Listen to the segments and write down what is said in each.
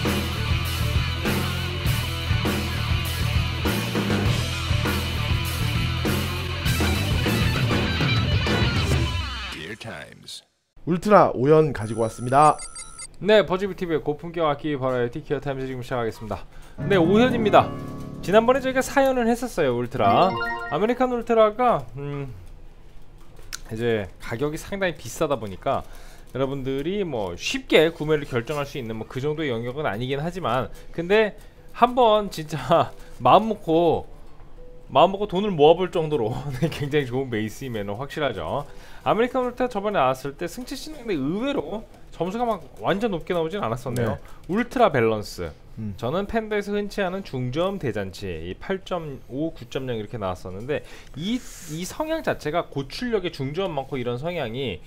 울트라 5연 가지고 왔습니다. 네, 버즈비TV의 고품격 악기 버라이어티 기어 타임즈 지금 시작하겠습니다. 네, 5연입니다. 지난번에 저희가 4연을 했었어요. 울트라 아메리칸 울트라가 이제 가격이 상당히 비싸다 보니까 여러분들이 뭐 쉽게 구매를 결정할 수 있는 뭐 그 정도의 영역은 아니긴 하지만, 근데 한번 진짜 마음 먹고 돈을 모아볼 정도로 굉장히 좋은 베이스임에는 확실하죠. 아메리칸 울트라 저번에 나왔을 때 승치씨는 근데 의외로 점수가 막 완전 높게 나오진 않았었네요. 네. 울트라 밸런스, 저는 팬더에서 흔치 않은 중저음 대잔치 이 8.5, 9.0 이렇게 나왔었는데, 이 성향 자체가 고출력의 중저음 많고 이런 성향이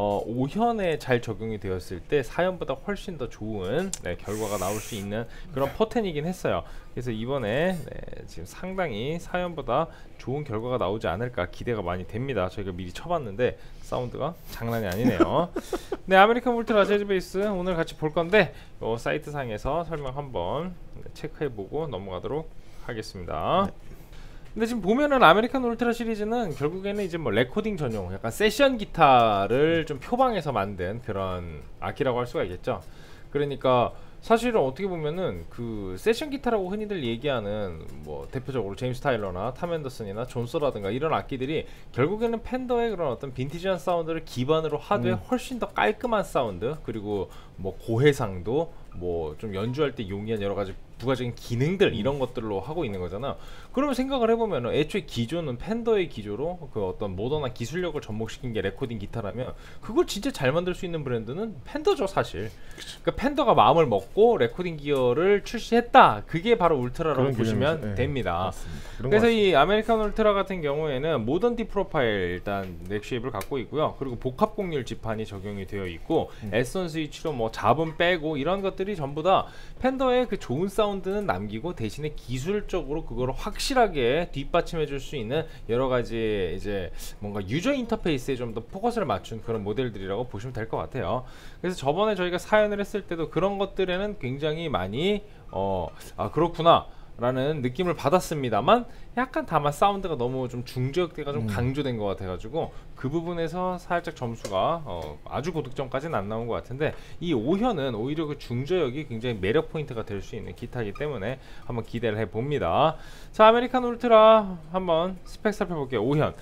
5현에 잘 적용이 되었을 때 4현보다 훨씬 더 좋은 결과가 나올 수 있는 그런 퍼텐이긴 했어요. 그래서 이번에 지금 상당히 4현보다 좋은 결과가 나오지 않을까 기대가 많이 됩니다. 저희가 미리 쳐봤는데 사운드가 장난이 아니네요. 네, 아메리칸 울트라 재즈 베이스 오늘 같이 볼 건데 사이트 상에서 설명 한번 체크해보고 넘어가도록 하겠습니다. 근데 지금 보면은 아메리칸 울트라 시리즈는 결국에는 이제 뭐 레코딩 전용 약간 세션 기타를 좀 표방해서 만든 그런 악기라고 할 수가 있겠죠. 그러니까 사실은 어떻게 보면은 그 세션 기타라고 흔히들 얘기하는 뭐 대표적으로 제임스 타일러나 탐 앤더슨이나 존소라든가 이런 악기들이 결국에는 팬더의 그런 어떤 빈티지한 사운드를 기반으로 하되 훨씬 더 깔끔한 사운드, 그리고 뭐 고해상도, 뭐 좀 연주할 때 용이한 여러 가지 부가적인 기능들 이런 것들로 하고 있는 거잖아. 그러면 생각을 해보면 애초에 기조는 팬더의 기조로 그 어떤 모던한 기술력을 접목시킨 게 레코딩 기타라면 그걸 진짜 잘 만들 수 있는 브랜드는 팬더죠 사실. 그러니까 팬더가 마음을 먹고 레코딩 기어를 출시했다, 그게 바로 울트라라고 보시면 됩니다. 그래서 이 아메리칸 울트라 같은 경우에는 모던 디 프로파일 일단 넥 쉐입을 갖고 있고요. 그리고 복합 곡률 지판이 적용이 되어 있고 S1 스위치로 뭐 잡음 빼고 이런 것들이 전부 다 팬더의 그 좋은 사운드는 남기고 대신에 기술적으로 그거를 확실하게 뒷받침해 줄 수 있는 여러 가지 이제 뭔가 유저 인터페이스에 좀 더 포커스를 맞춘 그런 모델들이라고 보시면 될 것 같아요. 그래서 저번에 저희가 사연을 했을 때도 그런 것들에는 굉장히 많이 아 그렇구나 라는 느낌을 받았습니다만, 약간 다만 사운드가 너무 좀 중저역대가 좀 강조된 것 같아가지고 그 부분에서 살짝 점수가 아주 고득점까지는 안 나온 것 같은데, 이 5현은 오히려 그 중저역이 굉장히 매력 포인트가 될 수 있는 기타이기 때문에 한번 기대를 해봅니다. 자, 아메리칸 울트라 한번 스펙 살펴볼게요. 5현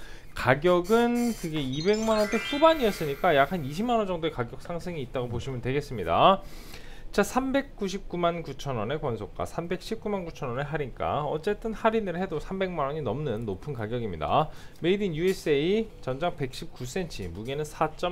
가격은 그게 200만원대 후반이었으니까 약 한 20만원 정도의 가격 상승이 있다고 보시면 되겠습니다. 자, 399만 9천원의 권속가, 319만 9천원의 할인가, 어쨌든 할인을 해도 300만원이 넘는 높은 가격입니다. 메이드 인 USA, 전장 119cm, 무게는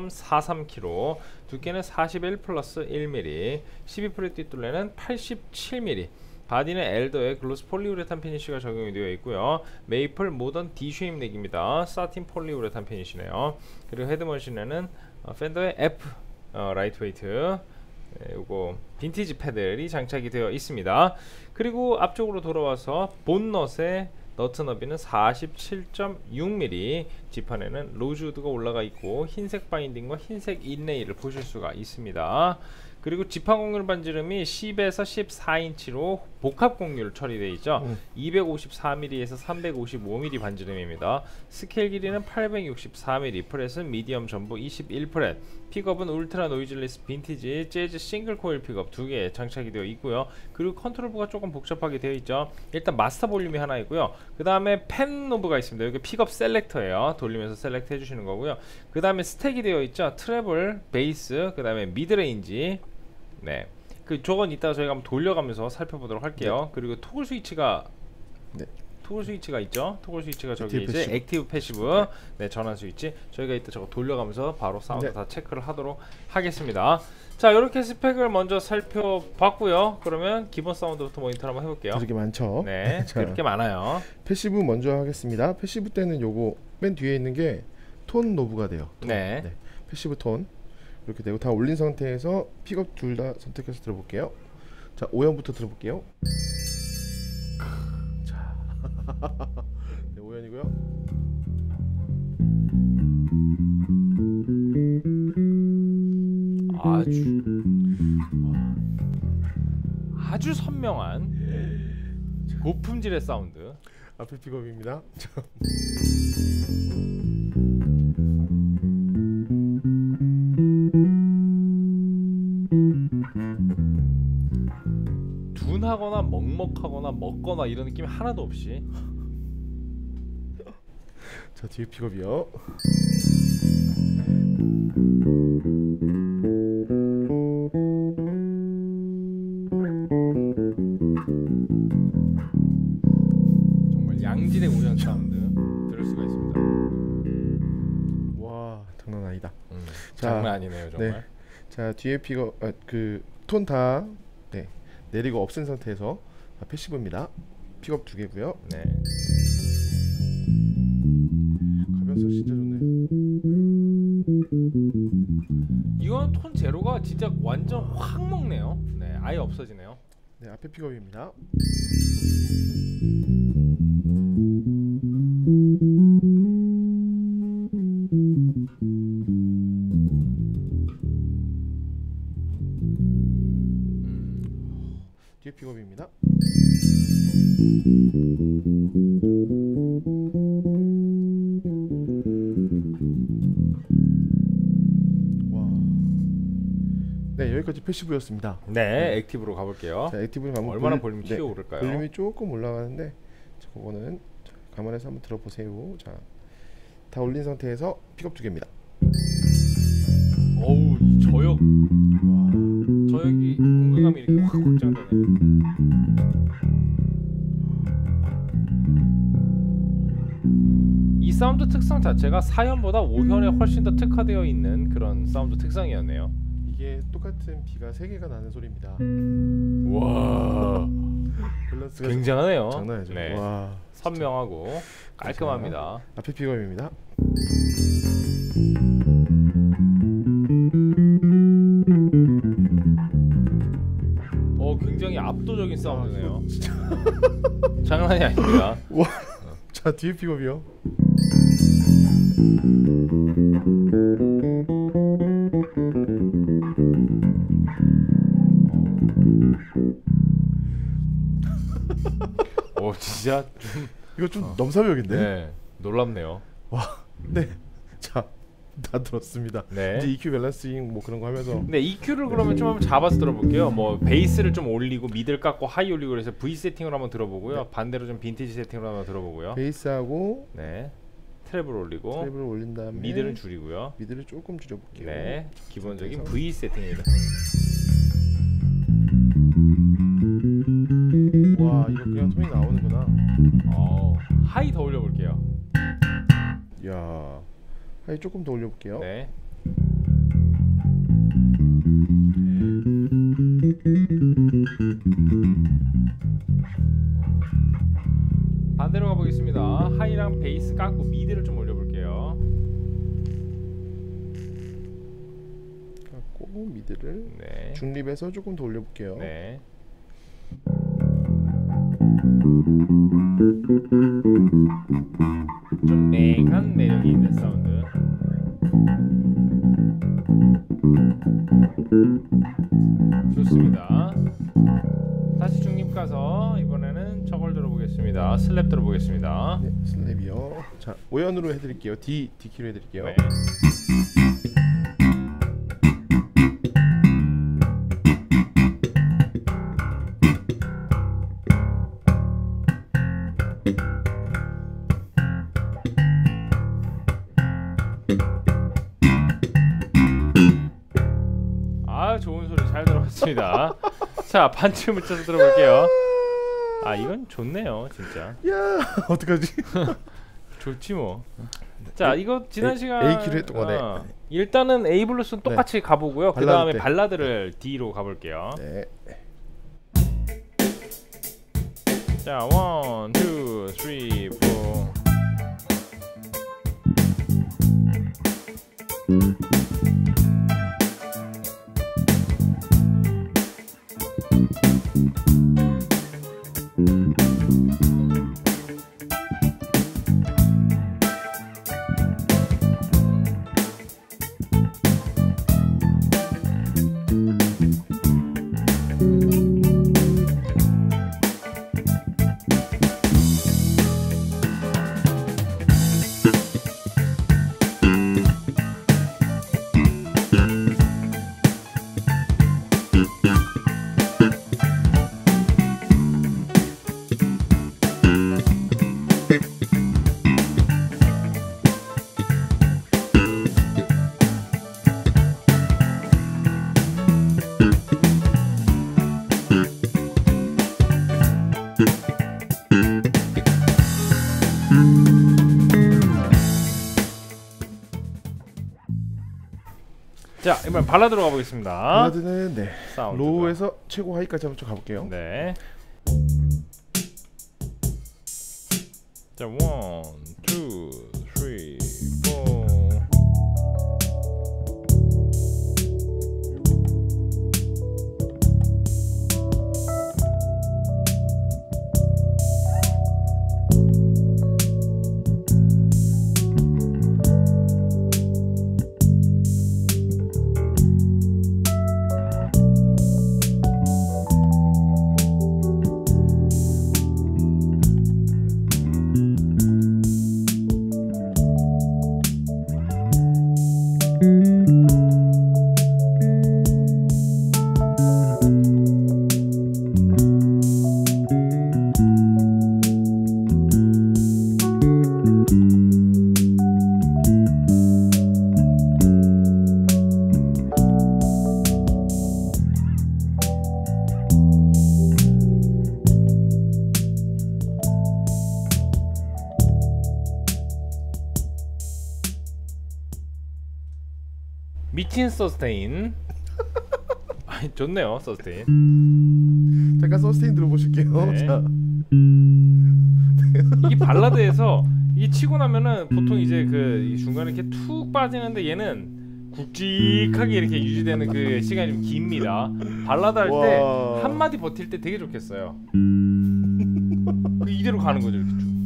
4.43kg, 두께는 41 플러스 1mm, 12프렛 뒷둘레는 87mm, 바디는 엘더의 글로스 폴리우레탄 피니쉬가 적용이 되어 있고요. 메이플 모던 D 쉐입 넥입니다. 사틴 폴리우레탄 피니쉬네요. 그리고 헤드머신에는 팬더의 F 라이트웨이트, 요거 빈티지 패들이 장착이 되어 있습니다. 그리고 앞쪽으로 돌아와서 본넛의 너트 너비는 47.6mm, 지판에는 로즈우드가 올라가 있고 흰색 바인딩과 흰색 인레이를 보실 수가 있습니다. 그리고 지판 곡률 반지름이 10에서 14인치로 복합 곡률 처리되어 있죠. 254mm에서 355mm 반지름입니다. 스케일 길이는 864mm, 프렛은 미디엄 전부 21프렛, 픽업은 울트라 노이즈리스 빈티지 재즈 싱글 코일 픽업 2개 장착이 되어 있고요. 그리고 컨트롤부가 조금 복잡하게 되어 있죠. 일단 마스터 볼륨이 하나 있고요. 그 다음에 펜 노브가 있습니다. 여기 픽업 셀렉터예요. 돌리면서 셀렉트 해주시는 거고요. 그 다음에 스택이 되어 있죠. 트래블, 베이스, 그 다음에 미드레인지. 네, 그 저건 이따가 저희가 한번 돌려가면서 살펴보도록 할게요. 네. 그리고 토글 스위치가 토글 스위치가 있죠. 토글 스위치가 저기 이제 액티브 패시브, 네, 전환 스위치. 저희가 이따 저거 돌려가면서 바로 사운드 다 체크를 하도록 하겠습니다. 자, 이렇게 스펙을 먼저 살펴봤고요. 그러면 기본 사운드부터 모니터 한번 해볼게요. 그렇게 많죠? 네, 그렇게 많아요. 패시브 먼저 하겠습니다. 패시브 때는 요거 맨 뒤에 있는 게 톤 노브가 돼요. 톤. 네, 패시브 톤 이렇게 되고 다 올린 상태에서 픽업 둘 다 선택해서 들어볼게요. 자, 5현부터 들어볼게요. 자, 네, 5현이고요. 아주 선명한 고품질의 사운드. 앞에 픽업입니다. 둔하거나 먹먹하거나 먹거나 이런 느낌이 하나도 없이. 자, 뒤에 픽업이요. 정말 양질의 우연 사운드 들을 수가 있습니다. 와, 장난 아니다. 장난 아니네요, 정말. 네. 자, 뒤에 픽업 그 톤 다 내리고 없앤 상태에서 패시브입니다. 픽업 2개고요. 네. 가변성 진짜 좋네. 이건 톤 제로가 진짜 완전 확 먹네요. 네, 아예 없어지네요. 네, 앞에 픽업입니다. 뒤에 픽업입니다. 와. 네, 여기까지 패시브였습니다. 네, 액티브로 가볼게요. 자, 액티브를 가면 얼마나 볼륨이 튀어오를까요? 볼륨이 조금 올라가는데, 자, 그거는 감안해서 한번 들어보세요. 자, 다 올린 상태에서 픽업 2개입니다. 어우, 저역. 저역이 공간감이 이렇게 확 확장되네. 이 사운드 특성 자체가 4현보다 5현에 훨씬 더 특화되어 있는 그런 사운드 특성이었네요. 이게 똑같은 비가 3개가 나는 소리입니다. 와, 밸런스가 굉장하네요. 장난 아니죠. 네. 와, 선명하고 깔끔합니다. 앞에 픽업입니다. 굉장히 압도적인 사운드네요. 장난이 아닙니다. 와, 자, 뒤에 픽업이요. 진짜 좀 이거 좀 넘사벽인데? 네, 놀랍네요. 와, 네, 자, 다 들었습니다. 네. 이제 EQ 밸런싱 뭐 그런 거 하면서. 네, EQ를 그러면 좀 한번 잡아서 들어볼게요. 뭐 베이스를 좀 올리고 미드를 깎고 하이 올리고 그래서 V 세팅으로 한번 들어보고요. 네. 반대로 좀 빈티지 세팅으로 한번 들어보고요. 베이스하고 네, 트래블 올리고 트래블을 올린 다음에 미드를 줄이고요. 미드를 조금 줄여볼게요. 네, 기본적인 V 세팅입니다. 와, 이거 그냥 톤이 나오는구나. 하이 더 올려볼게요. 야, 하이 조금 더 올려볼게요. 네. 반대로 가보겠습니다. 하이랑 베이스 깎고 미드를 좀 올려볼게요. 깎고 미드를 네. 중립에서 조금 더 올려볼게요. 네. 좀 맹한 매력이 있는 사운드. 좋습니다. 다시 중립 가서 이번에는 저걸 들어보겠습니다. 슬랩 들어보겠습니다. 네, 슬랩이요. 자, 5연으로 해드릴게요. D키로 해드릴게요. 네. 좋은 소리 잘 들어봤습니다. 자, 반주 묻혀서 들어볼게요. 이건 좋네요, 진짜. 야, 어떡하지? 좋지 뭐. 자, 이거 지난 시간 A키로 했던 거네. 일단은 A 블루스는 똑같이 가보고요. 그 다음에 발라드를 D로 가볼게요. 네. 자, 1, 2, 3, 4. 자, 이번 발라드로 가보겠습니다. 발라드는 네. 사운드가. 로우에서 최고 하이까지 한번 좀 가볼게요. 네. 자, 1, 2, 3, 4. 미친 서스테인. 아니, 좋네요 서스테인. 잠깐 서스테인 들어보실게요. 네. 자. 이게 발라드에서 이게 치고 나면은 보통 이제 그 중간에 이렇게 툭 빠지는데 얘는 굵직하게 이렇게 유지되는 그 시간이 좀 깁니다. 발라드 할 때 와. 한마디 버틸 때 되게 좋겠어요. 그 이대로 가는 거죠 이렇게 쭉.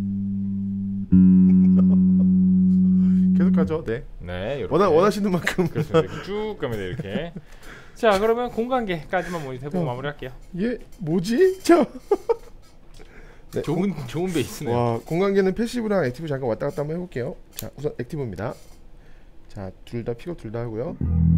계속 가죠. 네. 네, 이렇게. 원하시는 만큼. 그렇습니다. 이렇게 쭉 갑니다 이렇게. 자, 그러면 공간계까지만 모니터 해보고 마무리할게요. 얘 뭐지? 자. 네. 좋은 베이스네요. 와, 공간계는 패시브랑 액티브 잠깐 왔다 갔다 한번 해볼게요. 자, 우선 액티브입니다. 자, 둘 다 픽업 둘 다 하고요.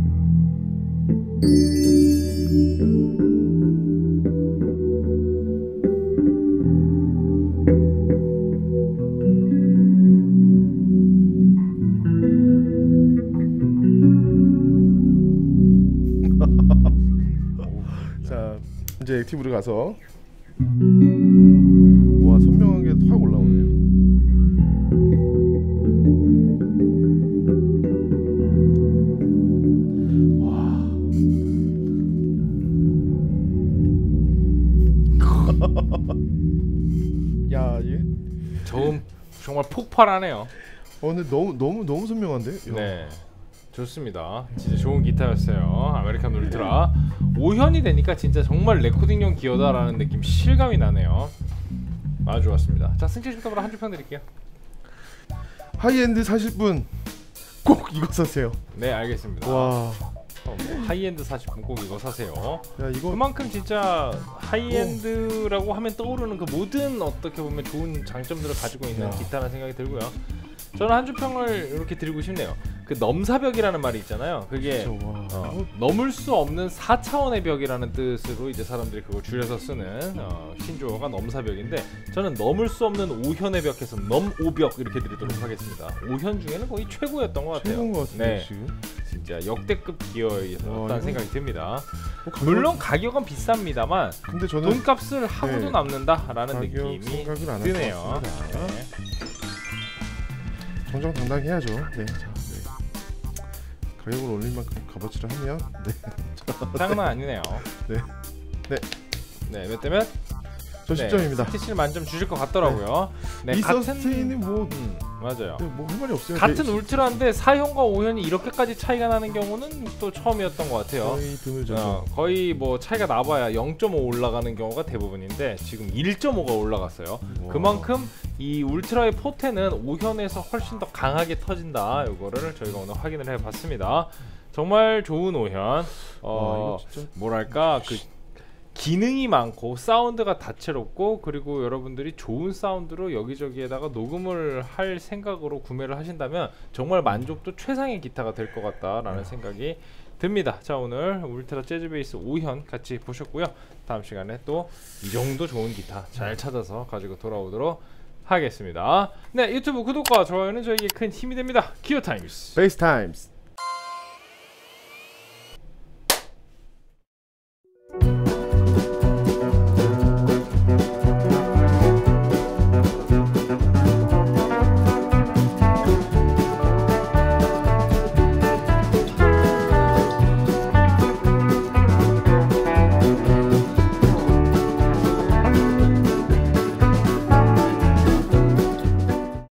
자, 이제 액티브로 가서 와, 선명하게 확 올라오네요. 야, 얘. 정말 폭발하네요. 근데 너무 선명한데? 야. 네, 좋습니다. 진짜 좋은 기타였어요. 아메리칸 울트라. 5현이 되니까 진짜 정말 레코딩용 기어다라는 느낌 실감이 나네요. 아주 좋았습니다. 자, 승철 씨부터 한 줄 평 드릴게요. 하이엔드 사실 분 꼭 이거 사세요. 네, 알겠습니다. 와, 뭐 하이엔드 사실 꼭 이거 사세요. 야 이거 그만큼 진짜 하이엔드라고 하면 떠오르는 그 모든 어떻게 보면 좋은 장점들을 가지고 있는 야. 기타라는 생각이 들고요. 저는 한 줄 평을 이렇게 드리고 싶네요. 그 넘사벽이라는 말이 있잖아요. 그게 진짜, 와. 넘을 수 없는 4차원의 벽이라는 뜻으로 이제 사람들이 그걸 줄여서 쓰는 신조어가 넘사벽인데, 저는 넘을 수 없는 5현의 벽에서 넘5벽 이렇게 드리도록 하겠습니다. 5현 중에는 거의 최고였던 것 같아요. 최고인 것 같은데 네. 지금. 진짜 역대급 기어였다는 이거- 생각이 듭니다. 가격- 물론 가격은 비쌉니다만 근데 저는 돈값을 하고도 네. 남는다라는 가격 느낌이 생각을 안 드네요. 할 것 같습니다. 네. 정정당당해야죠. 네, 자, 네. 가격을 올린 만큼 값어치를 하면 네, 장난 아니네요. 네. 네. 네, 몇 대면? 저 10점입니다. 스티치를 만점 주실 것 같더라고요. 네, 이 같은 서스테인은 뭐 맞아요. 할 말이 없어요. 같은 울트라인데 4현과 5현이 이렇게까지 차이가 나는 경우는 또 처음이었던 것 같아요. 거의 드물죠. 거의 뭐 차이가 나봐야 0.5 올라가는 경우가 대부분인데 지금 1.5가 올라갔어요. 와. 그만큼 이 울트라의 포텐은 5현에서 훨씬 더 강하게 터진다. 이거를 저희가 오늘 확인을 해봤습니다. 정말 좋은 5현. 이거 진짜 뭐랄까 그 기능이 많고 사운드가 다채롭고, 그리고 여러분들이 좋은 사운드로 여기저기에다가 녹음을 할 생각으로 구매를 하신다면 정말 만족도 최상의 기타가 될 것 같다라는 생각이 듭니다. 자, 오늘 울트라 재즈 베이스 5현 같이 보셨고요. 다음 시간에 또 이 정도 좋은 기타 잘 찾아서 가지고 돌아오도록 하겠습니다. 네, 유튜브 구독과 좋아요는 저에게 큰 힘이 됩니다. 기어 타임스. 베이스 타임스.